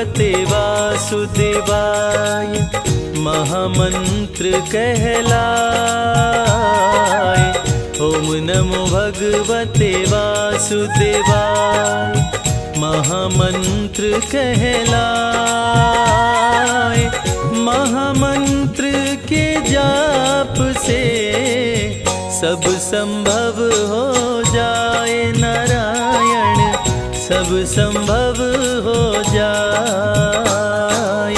भगवते वासुदेवाय महामंत्र कहलाए। ओम नमो भगवते वासुदेवाय महामंत्र कहलाए। महामंत्र के जाप से सब संभव हो जाए नारायण, सब संभव हो जाए।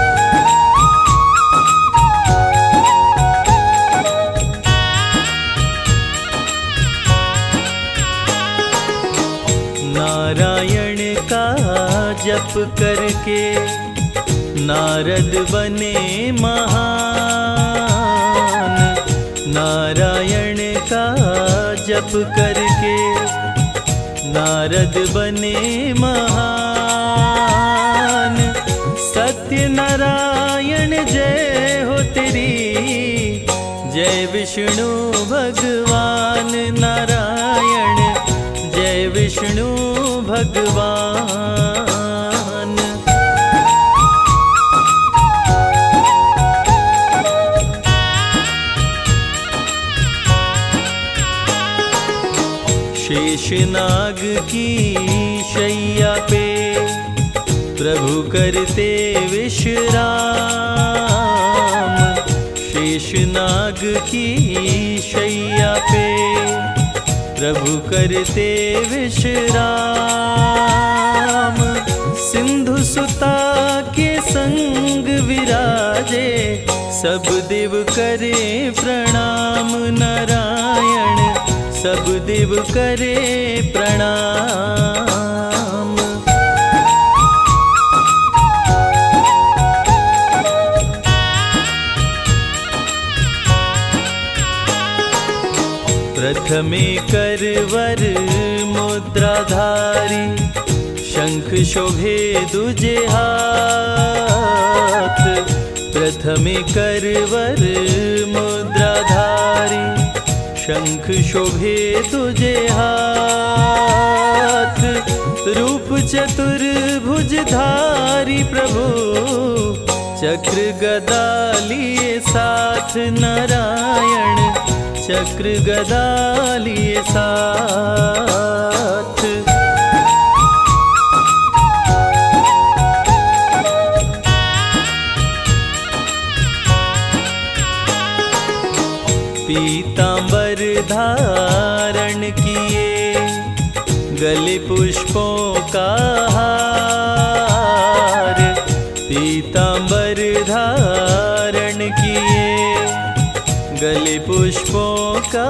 नारायण का जप करके नारद बने महान। नारायण का जप करके नारद बने महान। सत्य नारायण जय हो तेरी, जय विष्णु भगवान नारायण, जय विष्णु भगवान। शेषनाग की शैया पे प्रभु करते विश्राम। शेषनाग की शैया पे प्रभु करते विश्राम। सिंधु सुता के संग विराजे, सब देव करे प्रणाम नारायण, सब देव करे प्रणाम। प्रथमे करवर मुद्राधारी, शंख शोभे दुजे हाथ। प्रथमे करवर मुद्राधारी, शंख शोभे तुझे हाथ। रूप चतुर्भुजधारी प्रभु, चक्र गदा लिए साथ नारायण, चक्र गदा लिए साथ। पीतांबर धारण किए, गले पुष्पों का हार। पीतांबर धारण किए, गले पुष्पों का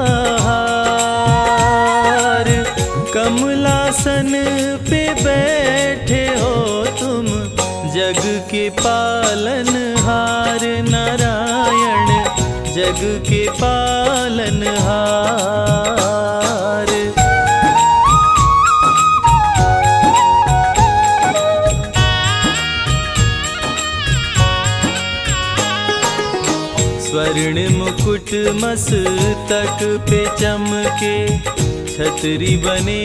हार। कमलासन पे बैठे हो तुम, जग के पालनहार नारायण, जग के पालनहार। स्वर्ण मुकुट मस्तक पे चमके, छतरी बने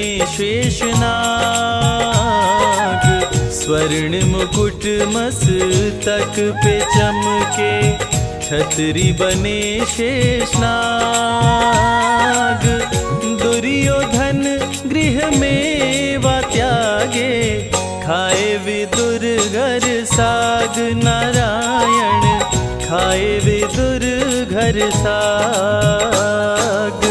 शेषनाग। स्वर्ण मुकुट मस्तक पे चमके, छतरी बने शेषनाग। दुर्योधन गृह में वा त्यागे, खाए विदुर घर साग नारायण, खाए विदुर घर साग।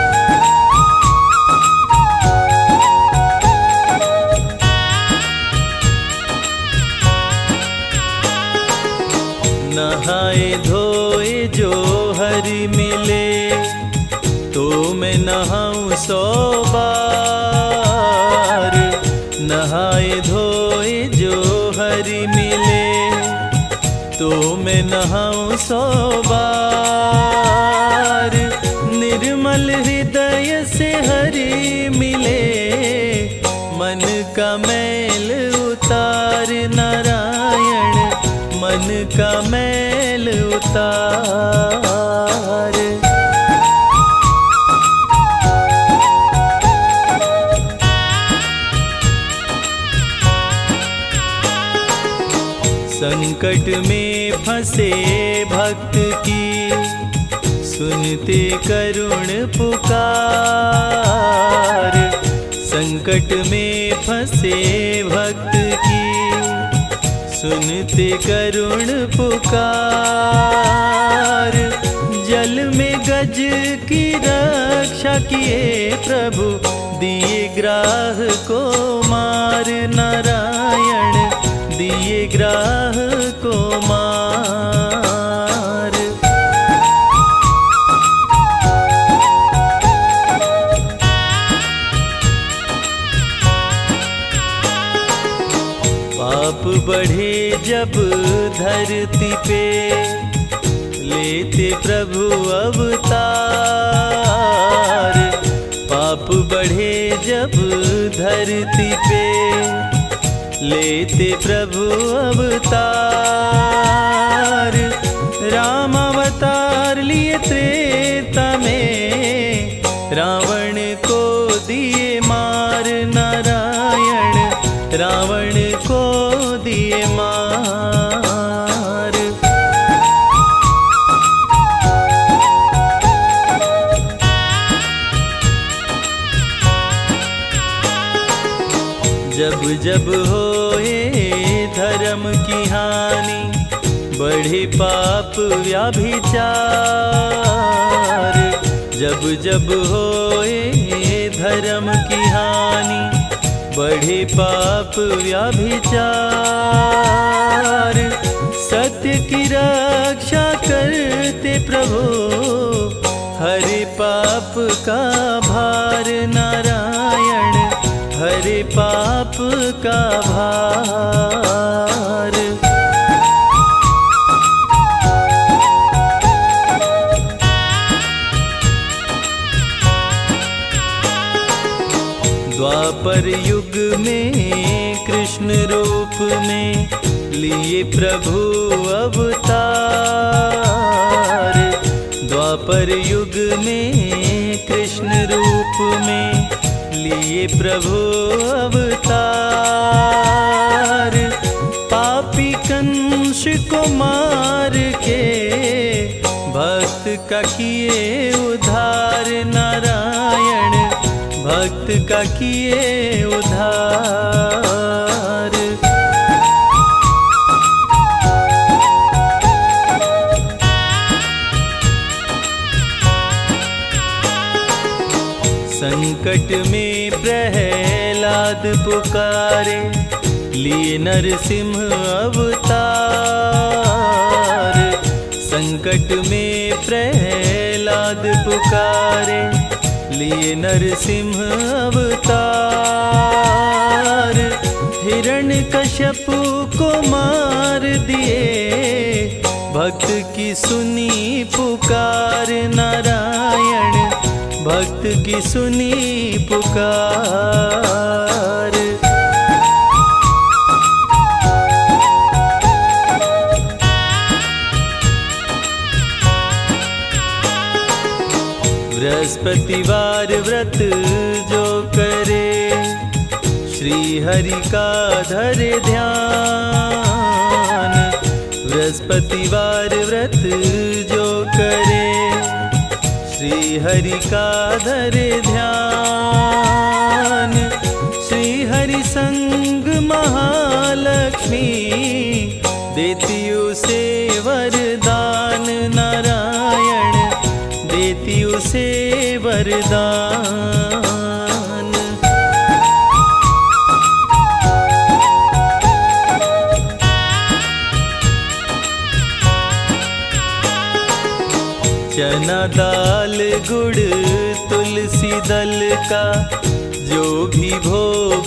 नहाए धोए जो हरि मिले, तो मैं नहाऊं 100 बार। नहाए धोए जो हरि मिले, तो मैं नहाऊं 100 बार। निर्मल हृदय से हरि मिले, मन का मैल उतार नारायण, मन का मैल उतार। संकट में फंसे भक्त की सुनते करुण पुकार। संकट में फंसे भक्त की सुनते करुण पुकार। जल में गज की रक्षा किए प्रभु दिए ग्राह को मार। नारायण दिए ग्राह को मार। पाप बढ़े जब धरती पे लेते प्रभु अवतार। पाप बढ़े जब धरती पे लेते प्रभु अवतार। राम अवतार लिए त्रेता में रावण को दिए मार। नारायण रावण को दिए मार। जब जब होए धर्म की हानि बढ़े पाप व्याभिचार। जब जब होए धर्म की हानि बढ़े पाप व्याभिचार। सत्य की रक्षा करते प्रभु हरे पाप का भार। नारायण हरे पाप का भार। द्वापर युग में कृष्ण रूप में लिए प्रभु अवतार। द्वापर युग में कृष्ण रूप में लिए प्रभु अवतार। पापी कंस को मार के भक्त का किए उद्धार। नारायण भक्त का किए उद्धार। संकट में प्रहलाद पुकारे लिए नरसिंह अवतार। संकट में प्रहलाद पुकारे लिए नरसिंह अवतार। हिरण्यकश्यपु को मार दिए भक्त की सुनी पुकार। नारायण भक्त की सुनी पुकार। बृहस्पतिवार व्रत जो करे श्री हरि का धरे ध्यान। बृहस्पतिवार व्रत जो करे श्री हरि का धरे ध्यान। श्री हरि संग महालक्ष्मी देती उसे वरदान। नारायण देती उसे वरदान। चना दाल गुड़ तुलसी दल का जो भी भोग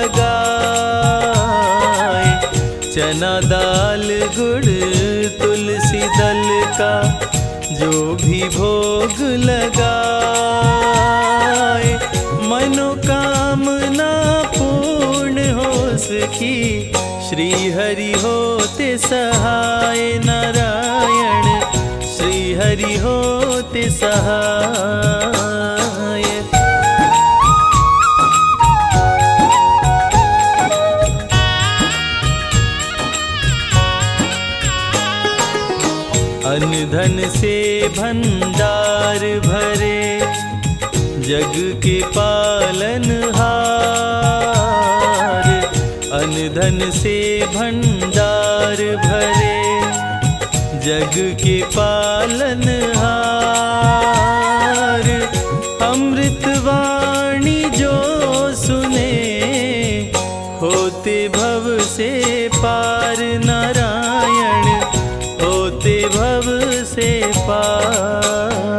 लगाए। चना दाल गुड़ तुलसी दल का जो भी भोग लगाए। मनोकामना पूर्ण हो सकी श्री हरि होते सहाय। नारायण श्री हरि होते सहाय। अन्न धन से भंडार भरे, जग के पालनहार। अन्न धन से भंडार भरे, जग के पालनहार। अमृत वाणी जो सुने, होते भव से पार नारायण, होते भव से पार।